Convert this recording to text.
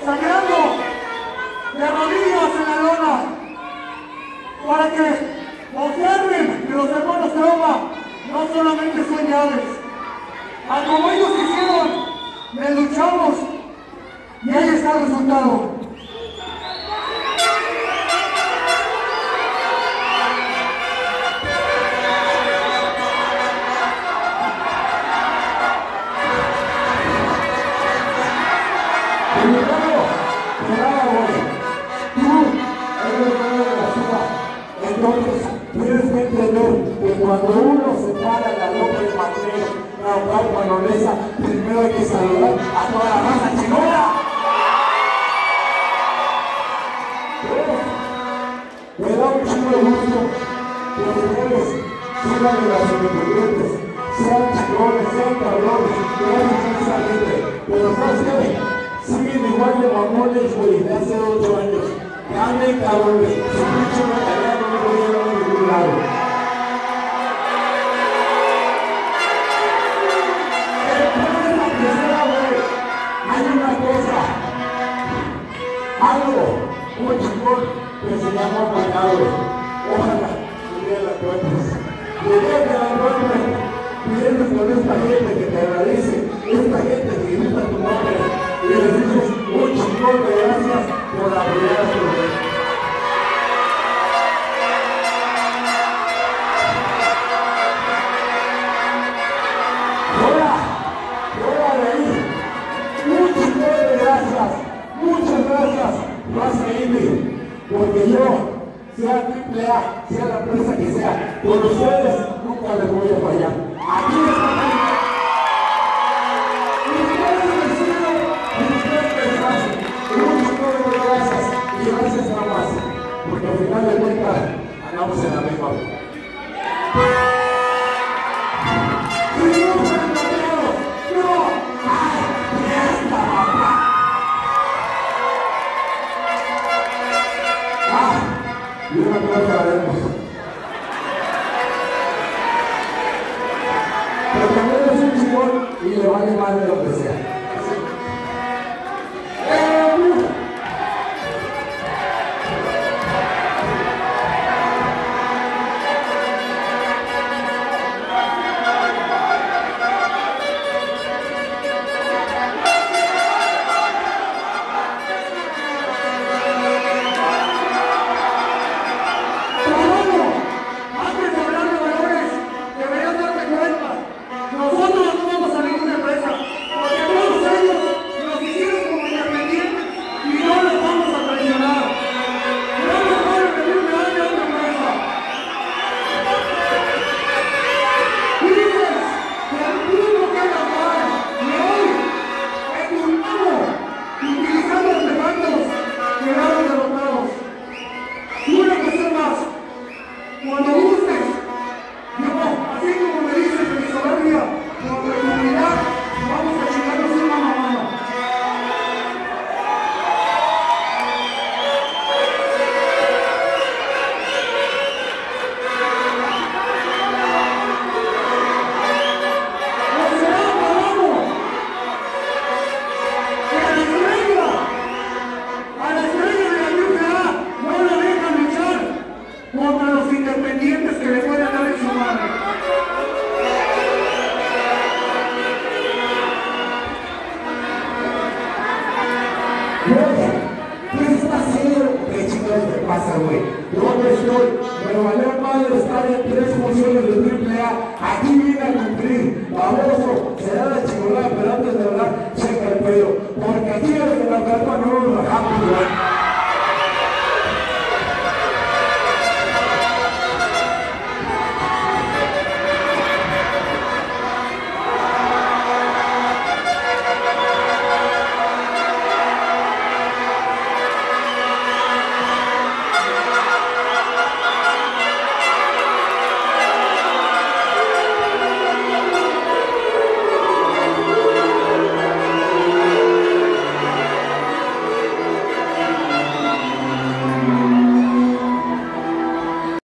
sangrando de rodillas en la lona, para que observen que los hermanos Trauma no solamente son llaves. Como ellos hicieron, le luchamos y ahí está el resultado. Entonces, tienes que entender que cuando uno se para en la ropa del mateo, la panonesa, primero hay que saludar a toda la raza chingona. Me da un chingo de gusto que ustedes sigan en las independientes, sean chingones, sean cabrones, gracias a esa gente. Pero ¿sabes qué? Siguen igual de mamones, güey, de hace 8 años. Ganen, cabrones, su pinche batalla no me voy a llevar a ningún lado. Después de la tercera vez, hay una cosa, algo muy chingón que se llama Panados. Ojalá un día la encuentres. Y el día que la encuentres, vienes con esta gente que te agradece, esta gente que grita tu nombre, y les dices un chingón de gracias por apoyar a su gente. Muchas gracias, Raza Indie, porque yo, sea AAA, sea la empresa que sea, con ustedes nunca les voy a fallar. Aquí están. Ustedes me siguen y ustedes me hacen. Muchas gracias y gracias nada más, porque al final de cuentas andamos en la misma. Y una cosa haremos. Pero también es un chingón y le vale más de lo que sea. ¿Qué chingados te pasa, güey? ¿Dónde estoy? Me valió madre estar en 3%.